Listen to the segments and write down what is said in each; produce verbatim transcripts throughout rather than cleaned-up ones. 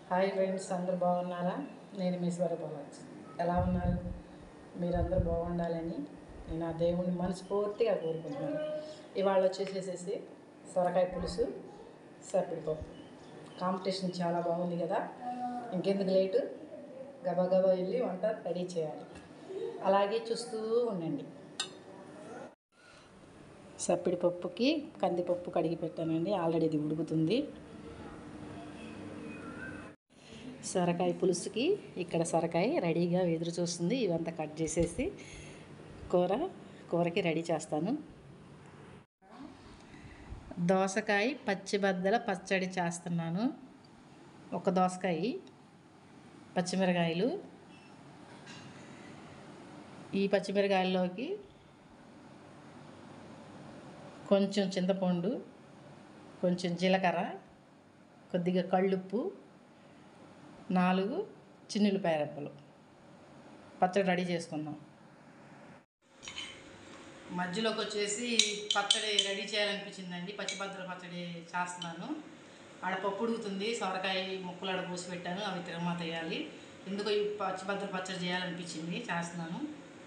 Hi friends, అందరూ బాగున్నారా? నేను మీ స్వరూపవచ్చు. ఎలా ఉన్నారు? మీరందరూ బాగుండాలని నేను ఆ దేవుణ్ణి మనస్ఫూర్తిగా కోరుకుంటున్నాను. ఇవాళ వచ్చేసేసి సొరకాయ పులుసు, సప్పిడిపప్పు కాంపిటీషన్ చాలా బాగుంది కదా. ఇంకెందుకు లేటు, గబా గబా వెళ్ళి వంట రెడీ చేయాలి. అలాగే చూస్తూ ఉండండి. సప్పిడిపప్పుకి కందిపప్పు కడిగి పెట్టానండి. ఆల్రెడీ ఇది ఉడుకుతుంది. సొరకాయ పులుసుకి ఇక్కడ సొరకాయ రెడీగా ఎదురు చూస్తుంది. ఇవంతా కట్ చేసేసి కూర కూరకి రెడీ చేస్తాను. దోసకాయ పచ్చిబద్దల పచ్చడి చేస్తున్నాను. ఒక దోసకాయ, పచ్చిమిరకాయలు, ఈ పచ్చిమిరకాయల్లోకి కొంచెం చింతపండు, కొంచెం జీలకర్ర, కొద్దిగా కళ్ళుప్పు, నాలుగు చిన్నులపాయ రెబ్బలు పచ్చడి రెడీ చేసుకుందాం. మధ్యలోకి వచ్చేసి పచ్చడి రెడీ చేయాలనిపించిందండి. పచ్చిబద్దల పచ్చడి చేస్తున్నాను. ఆడ పప్పు ఉడుకుతుంది. సొరకాయ ముక్కలు ఆడ పోసి పెట్టాను, అవి తిరగమాత వేయాలి. ఎందుకో ఈ పచ్చిబద్దల పచ్చడి చేయాలనిపించింది, చేస్తున్నాను.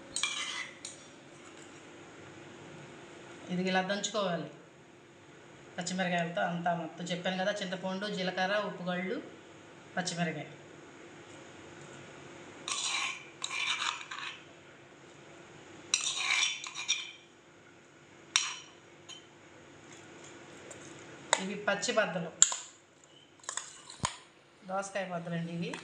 ఇది ఇలా దంచుకోవాలి పచ్చిమిరకాయలతో అంతా మొత్తం. చెప్పాను కదా, చింతపండు, జీలకర్ర, ఉప్పుగళ్ళు, పచ్చిమిరకాయ. ఇవి పచ్చి బద్దలు, దోసకాయ బద్దలు అండి ఇవి.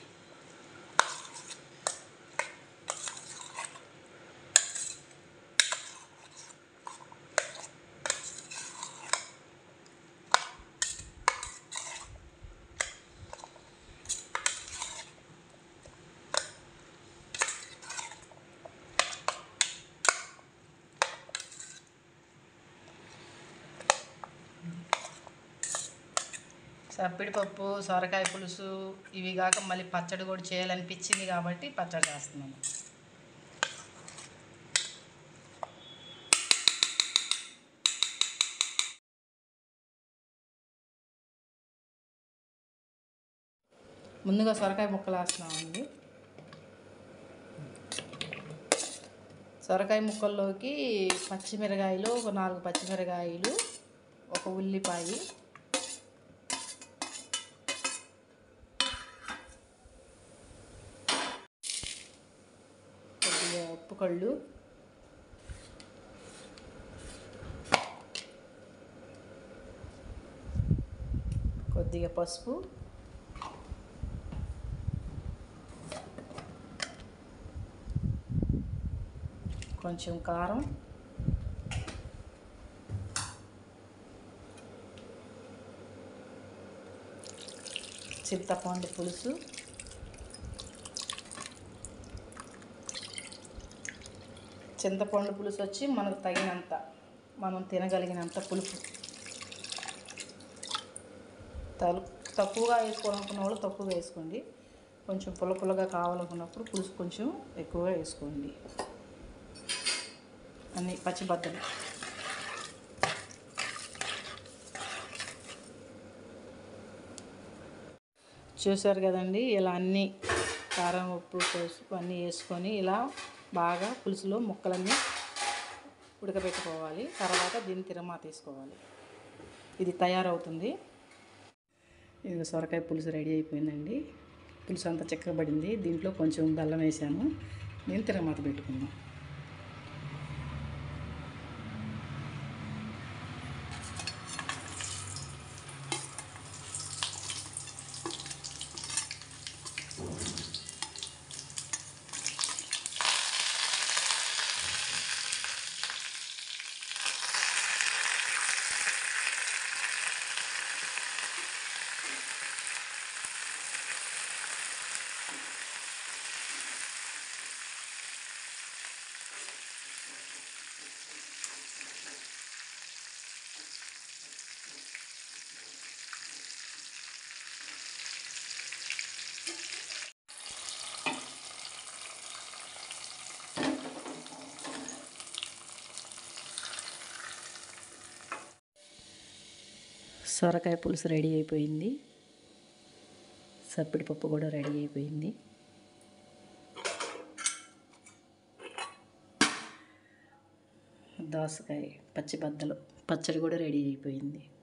సప్పిడిపప్పు, సొరకాయ పులుసు ఇవి కాక మళ్ళీ పచ్చడి కూడా చేయాలనిపించింది కాబట్టి పచ్చడి చేస్తున్నాను. ముందుగా సొరకాయ ముక్కలు వేస్తున్నామండి. సొరకాయ ముక్కల్లోకి పచ్చిమిరకాయలు, ఒక నాలుగు పచ్చిమిరకాయలు, ఒక ఉల్లిపాయ, కొద్దిగా ఉప్పు కళ్ళు, కొద్దిగా పసుపు, కొంచెం కారం, చింతపండు పులుసు, చింతపండు పులుసు వచ్చి మనకు తగినంత, మనం తినగలిగినంత పులుపు. తలు తక్కువగా వేసుకోవాలనుకున్న వాళ్ళు తక్కువగా వేసుకోండి. కొంచెం పుల్ల పుల్లగా కావాలనుకున్నప్పుడు పులుసు కొంచెం ఎక్కువగా వేసుకోండి. అన్ని పచ్చిబద్దలు. చూసారు కదండి, ఇలా అన్నీ కారం, ఉప్పు, పసుపు అన్నీ వేసుకొని ఇలా బాగా పులుసులో ముక్కలన్నీ ఉడకబెట్టుకోవాలి. తర్వాత దీన్ని తిరమా తీసుకోవాలి. ఇది తయారవుతుంది. ఇది సొరకాయ పులుసు రెడీ అయిపోయిందండి. పులుసు అంతా చిక్కబడింది. దీంట్లో కొంచెం బెల్లం వేసాను. నేను తిరమాత పెట్టుకున్నాను. సొరకాయ పులుసు రెడీ అయిపోయింది. సప్పిడి పప్పు కూడా రెడీ అయిపోయింది. దోసకాయ పచ్చి బద్దలు పచ్చడి కూడా రెడీ అయిపోయింది.